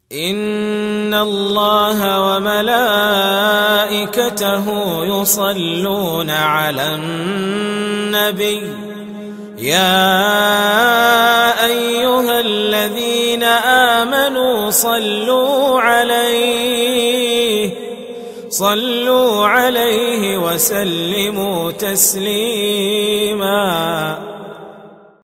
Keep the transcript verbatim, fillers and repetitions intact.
إن الله وملائكته يصلون على النبي يا أيها الذين آمنوا صلوا عليه صلوا عليه وسلموا تسليما.